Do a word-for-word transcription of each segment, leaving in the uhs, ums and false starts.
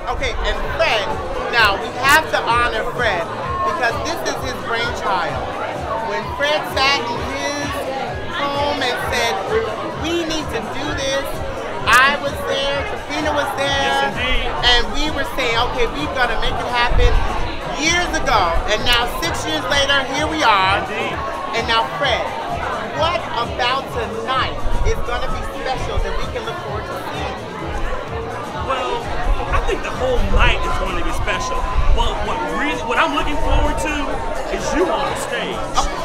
Okay, and Fred, now we have to honor Fred because this is his brainchild. When Fred sat in his home and said, we need to do this, I was there, Triphena was there, yes, and we were saying, okay, we're gonna make it happen years ago. And now six years later, here we are. Indeed. And now Fred, what about tonight is gonna be special that we can look forward to seeing? Well, I think the whole night is going to be special. But what really, what I'm looking forward to is you on the stage. Oh.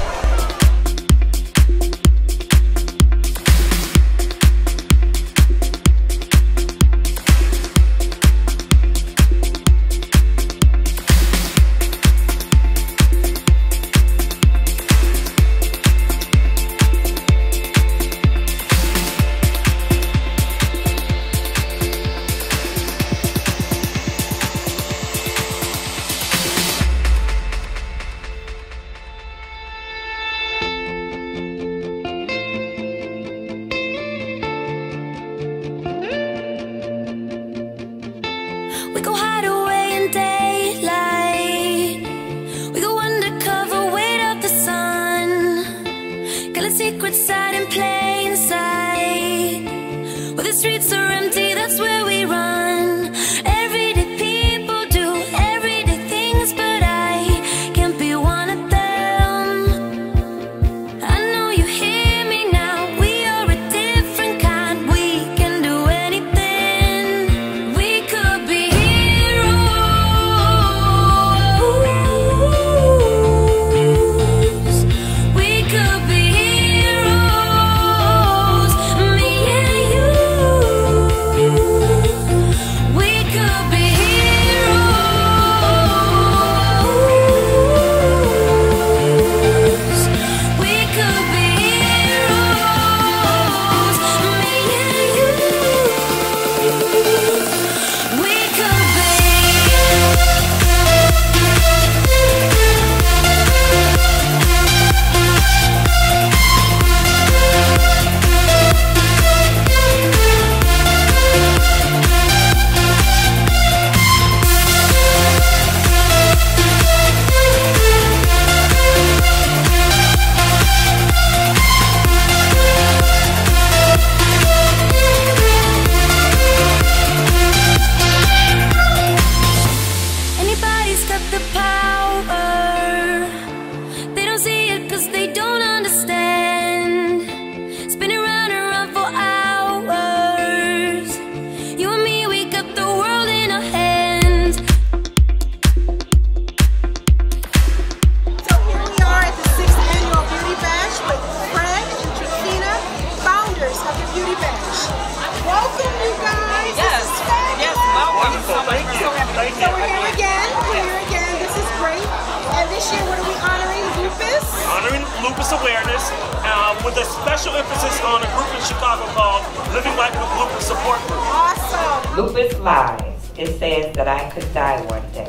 Lupus Awareness, uh, with a special emphasis on a group in Chicago called Living Life with Lupus Support Group. Awesome! Lupus lies. It says that I could die one day,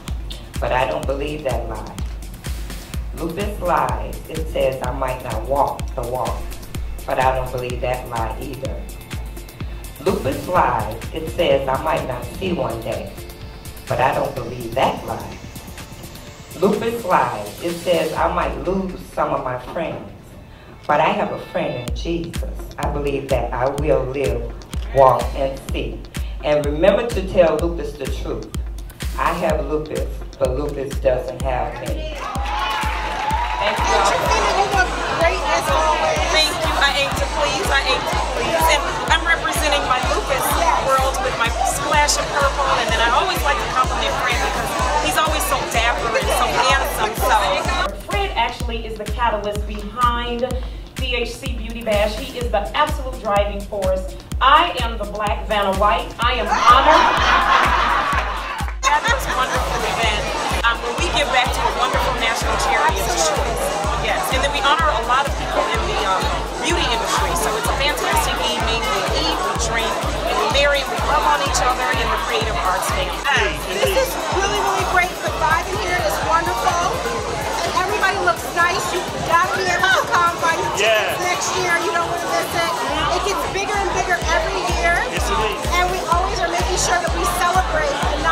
but I don't believe that lie. Lupus lies. It says I might not walk the walk, but I don't believe that lie either. Lupus lies. It says I might not see one day, but I don't believe that lie. Lupus lies. It says I might lose some of my friends, but I have a friend in Jesus. I believe that I will live, walk, and see. And remember to tell Lupus the truth. I have lupus, but lupus doesn't have me. Thank you all. You look great as always. Thank you. I aim to please. I aim to please. And I'm representing my lupus world with my splash of purple. And then I always like to compliment Fred because he's always so dapper and so handsome. So Fred actually is the catalyst behind D H C Beauty Bash. He is the absolute driving force. I am the Black Vanna White. I am honored. That was a wonderful event um, where we give back to a wonderful national charity of choice. Yes, and then we honor a lot of people in the um, beauty industry. So it's a fantastic evening. We eat, we drink, and we marry, we love on each other in the creative arts family. This is really, really great. The vibe in here is wonderful. And everybody looks nice. You gotta be able to come by your tickets Yeah. next year. You don't want to miss it. It gets bigger and bigger every year. Yes, it is. And we always are making sure that we celebrate the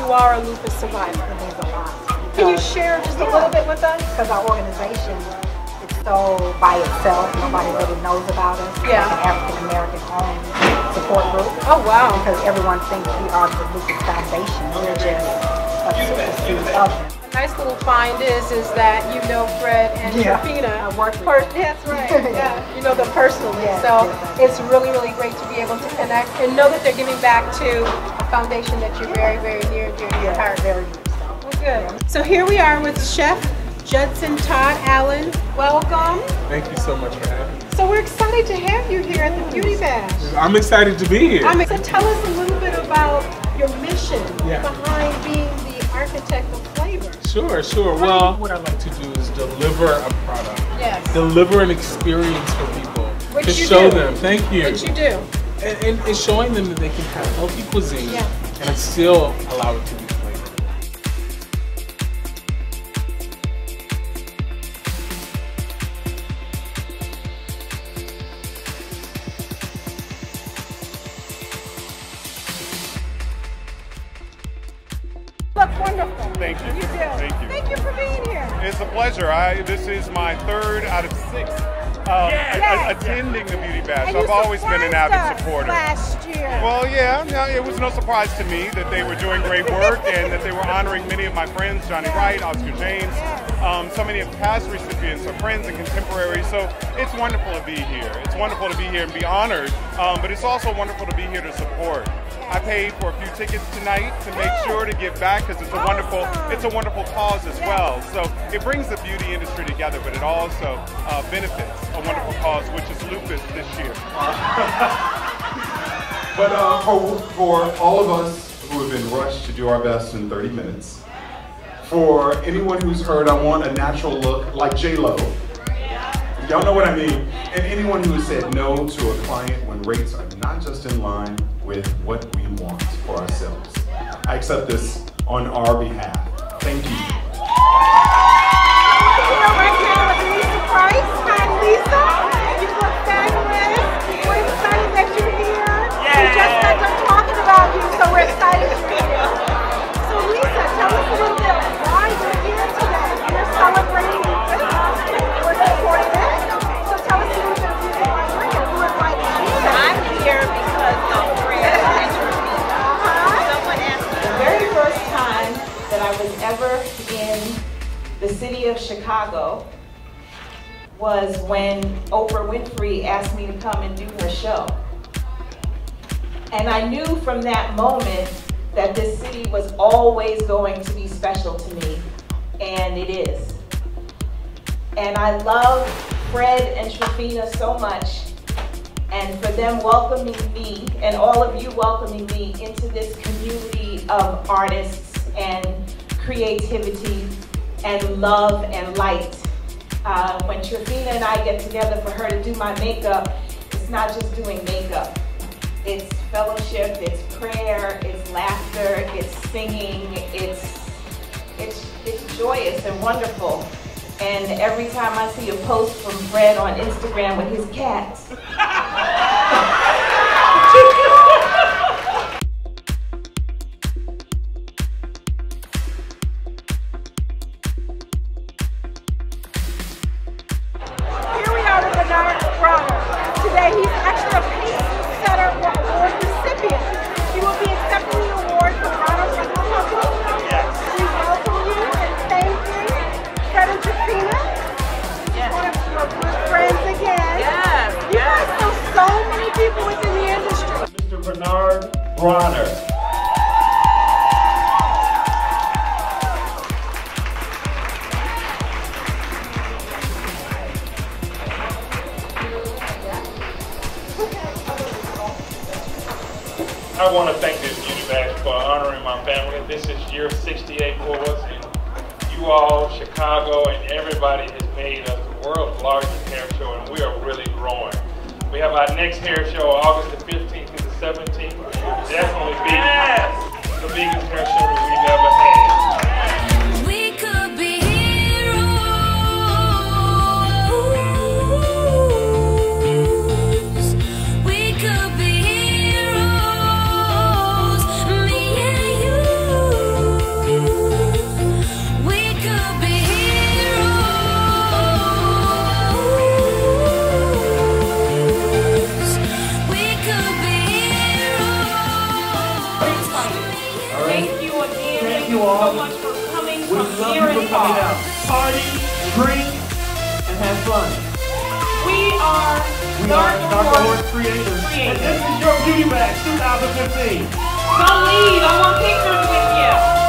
are a lupus survivor? It means a lot. Can you share just a little bit with us? Because our organization is so by itself, nobody really knows about us. Yeah. It's an African American owned support group. Oh wow. Because everyone thinks we are the Lupus Foundation. We're just a superseed of them. A nice little find is is that you know Fred and Yeah. Triphena. I work with Per- That's right. Yeah. You know them personally. Yes, so yes, I do. it's really, really great to be able to connect and know that they're giving back to a foundation that you're very, very near and dear to your Yeah, heart. very much so. Well, good. So here we are with Chef Judson, Todd, Allen. Welcome. Thank you so much for having me. So we're excited to have you here at the Beauty Bash. I'm excited to be here. I'm excited. Tell us a little bit about your mission Yeah. behind being the architect of flavor. Sure, sure. Well, what I like to do is deliver a product. Yes. Deliver an experience for people. Which to you show do. them. Thank you. Which you do. And, and, and showing them that they can have healthy cuisine Yeah. and still allow it to be flavored. Look wonderful. Thank you. You do. Thank you. Thank you for being here. It's a pleasure. I this is my third out of six um, Yes. a- a- attending the Beauty Bash. And I've you always been an surprised avid us supporter. last year. Well, yeah, yeah, it was no surprise to me that they were doing great work and that they were honoring many of my friends, Johnny Wright, Oscar James. Um, so many of the past recipients are friends and contemporaries, so it's wonderful to be here. It's wonderful to be here and be honored, um, but it's also wonderful to be here to support. I paid for a few tickets tonight to make sure to give back because it's a wonderful, it's a wonderful cause as well. So it brings the beauty industry together, but it also uh, benefits a wonderful cause, which is lupus this year. But uh, for, for all of us who have been rushed to do our best in thirty minutes, for anyone who's heard I want a natural look like J Lo, y'all know what I mean, and anyone who has said no to a client when rates are not just in line with what we want for ourselves. I accept this on our behalf. Thank you. We're right now with Lisa Price. Hi, Lisa. You look fabulous. We're excited that you're here. We just got done talking about you, so we're excited you're here. So Lisa, tell us a little bit why you're here today. You're celebrating lupus. We're supporting it. So tell us a little bit why you're here. Who invited you? I'm here because of Fred and Triphena. Someone asked me the very first time that I was ever in the city of Chicago was when Oprah Winfrey asked me to come and do her show. And I knew from that moment that this city was always going to be special to me, and it is. And I love Fred and Triphena so much, and for them welcoming me, and all of you welcoming me into this community of artists and creativity and love and light. Uh, when Triphena and I get together for her to do my makeup, it's not just doing makeup. It's fellowship, it's prayer, it's laughter, it's singing, it's, it's, it's joyous and wonderful. And every time I see a post from Fred on Instagram with his cats, Here we are with Bronner. Today he's actually a Pacesetter Award recipient. He will be accepting the award from Bronner Bros and Chicago. Yes. We welcome you and thank you. Fred and Triphena. Yes. One of your good friends again. Yes, You yes. guys know so many people within the industry. Mister Bernard Bronner. I want to thank this Beauty Bash for honoring my family. This is year sixty-eight for us, and you all, Chicago, and everybody has made us the world's largest hair show, and we are really growing. We have our next hair show August the fifteenth through the seventeenth, which will definitely be the biggest hair show that we've ever had. We could be heroes. We could be heroes. Me and you. drink, and have fun. We are We Dark are Dark Horse Horse Creators. Creators. And this is your Beauty Bash twenty fifteen. Don't leave. I want pictures with you.